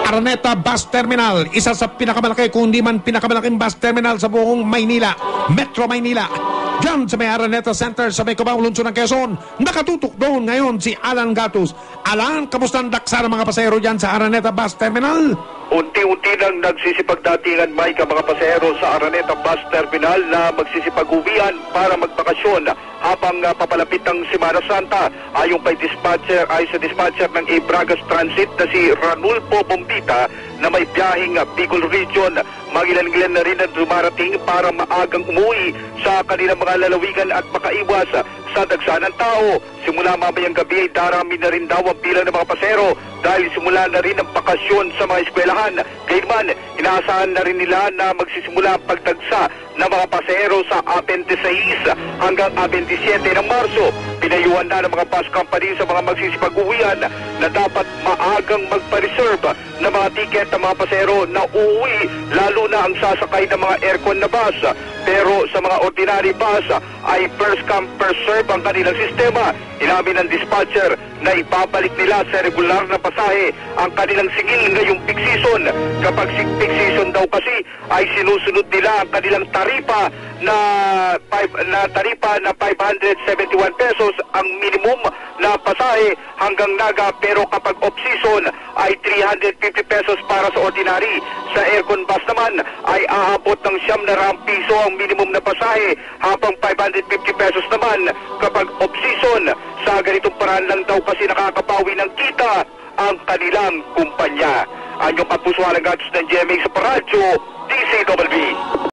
Araneta Bus Terminal, isa sa pinakamalaki kung di man pinakamalaking bus terminal sa buong Maynila, Metro Maynila. Diyan sa may Araneta Center sa may Cubao, Lungsod ng Quezon, nakatutok doon ngayon si Alan Gatus. Alan, kamusta ang daksa ng mga pasahero dyan sa Araneta Bus Terminal? Unti-unti nang nagsisipagdatingan may ka mga pasahero sa Araneta Bus Terminal na magsisipag-uwian para magbakasyon habang papalapit ng Semana Santa. Ayon sa dispatcher ng Ibragas Transit na si Ranulfo Bombita na may biyaheng Bicol Region, magilan-gilan na rin ang dumarating para maagang umuwi sa kanilang mga lalawigan at makaiwas sa dagsa ng tao. Simula mamayang gabi ay darami na rin daw ang pila ng mga pasahero dahil simula na rin ang bakasyon sa mga eskwelahan. Gayunman, inaasahan na rin nila na magsisimula ang pagdagsa ng mga pasahero sa 26 hanggang 27 ng Marso. Pinayuhan na ng mga bus company sa mga magsisipag-uwian na dapat maagang magpa-reserve ng mga tiket ng mga pasahero na uuwi, lalo na ang sasakay ng mga aircon na bus. Pero sa mga ordinary bus ay first come first serve ang kanilang sistema. Inamin ng dispatcher na ibabalik nila sa regular na pasahe ang kanilang singil ngayong peak season. Kapag peak season daw kasi ay sinusunod nila ang kanilang taripa na 571 pesos ang minimum na pasahe hanggang Naga, pero kapag off-season ay 350 pesos para sa ordinary. Sa aircon bus naman ay aabot ng 900 piso ang minimum na pasahe, habang 550 pesos naman kapag off-season. Sa ganitong paraan lang daw kasi nakakabawi ng kita ang kanilang kumpanya. Anyong kapusuhan ng gadgets ng GMA sa Paradyo, DCWB.